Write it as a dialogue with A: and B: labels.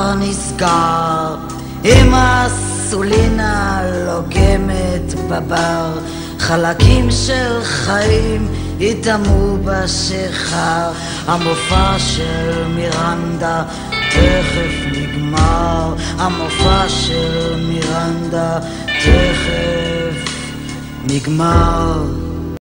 A: נסגר, עם הסולינה לוגמת בבר, חלקים של חיים התאמו בשיכר, המופע של מירנדה תכף נגמר, המופע של מירנדה תכף נגמר.